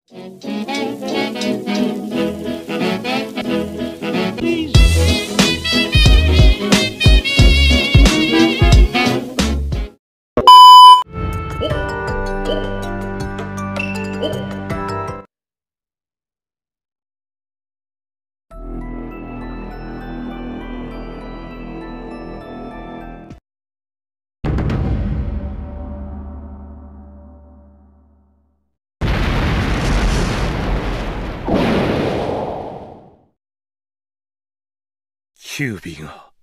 キュービーが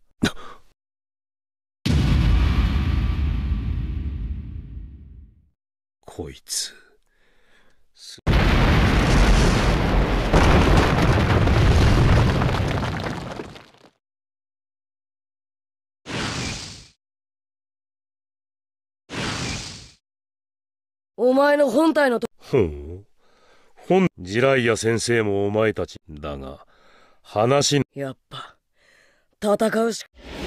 こいつお前の本体のとジライア先生もお前たちだが話やっぱ戦うしか。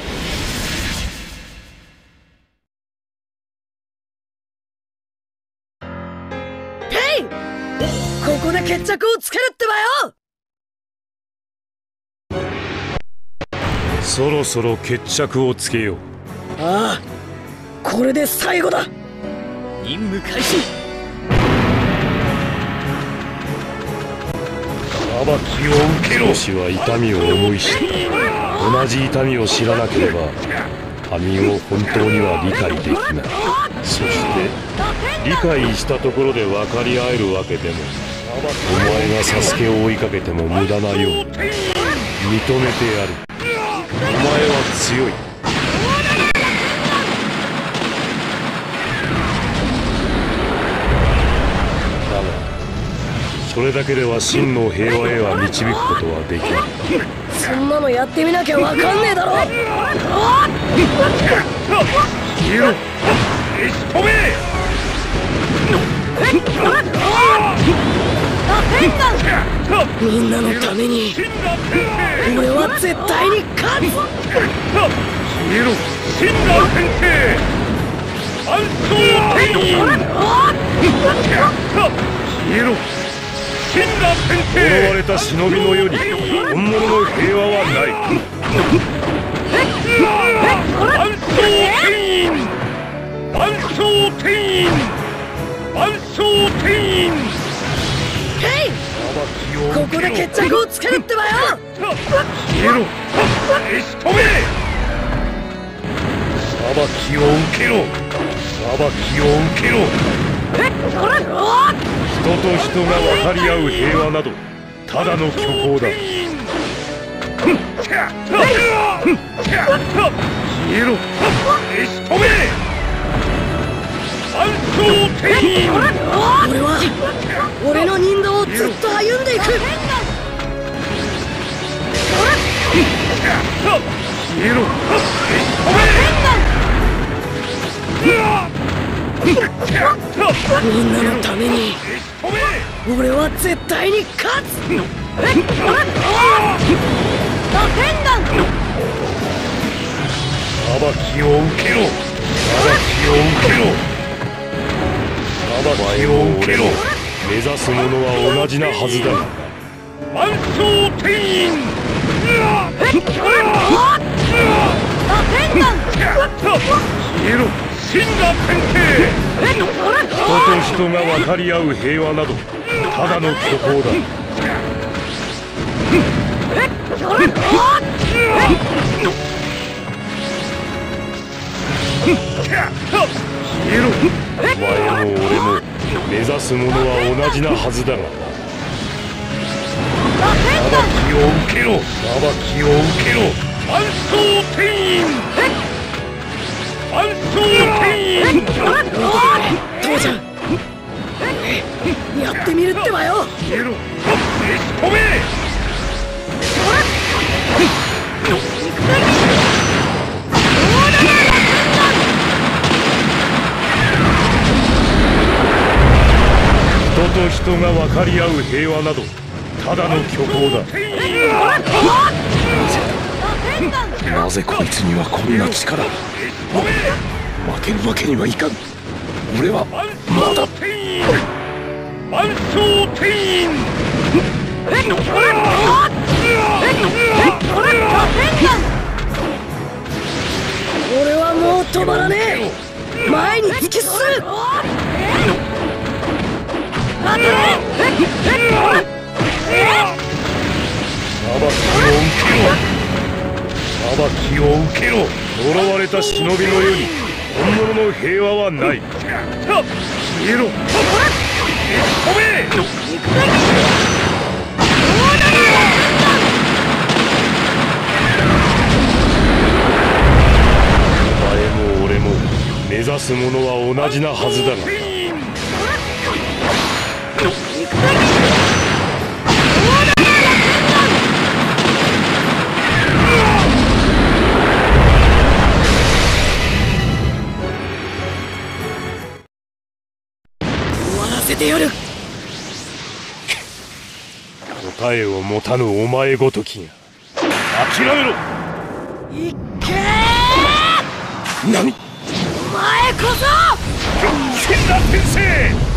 ペイ！ここで決着をつけるってばよ！ そろそろ決着をつけよう。 ああ、これで最後だ。任務開始。 裁きを受けろ。少しは痛みを思い知った。同じ痛みを知らなければ民を本当には理解できない。そして理解したところで分かり合えるわけでも、お前がサスケを追いかけても無駄なように認めてやる。お前は強い。だがそれだけでは真の平和へは導くことはできない。 そんなのやってみなきゃわかんねえだろ。 消えろ。飛べ。 みんなのために俺は絶対に勝つ。 消えろ。死んだ先生。安葬天員。消えろ。死んだ先生。呪われた忍びの世に本物の平和はない。安葬天員。安葬天員。安葬天員。 ヘイ！ここで決着をつけるってばよ。 消えろ。消し飛べ。裁きを受けろ。裁きを受けろ。人と人が分かり合う平和などただの虚構だ。消えろ。消し飛べ。安葬天員。 俺は俺の人道をずっと歩んでいく。 消えろ。消し飛べ。 みんなのために俺は絶対に勝つ。 裁きを受けろ。裁きを受けろ。裁きを受けろ。目指すものは同じなはずだが。安葬天員。消えろ。死んだ先生。人と人が分かり合う平和などただの虚構だ。消えろ。お前も俺も目指すものは同じなはずだが。裁きを受けろ。裁きを受けろ。安葬天員。安葬天員。 父ちゃん、やってみるってばよ。 消えろ。飛べ。人と人が分かり合う平和などただの虚構だ。なぜこいつにはこんな力。負けるわけにはいかん。俺はまだ。 万象天員俺はもう止まらねえ。前に突き進む。 裁きを受けろ。呪われた忍びの世に本物の平和はない。消えろ。飛べ。お前も俺も目指すものは同じなはずだがな。 終わらせてやる。 答えを持たぬお前ごときが諦めろ。 いっけ何。 ー。お前こそ。 千田先生。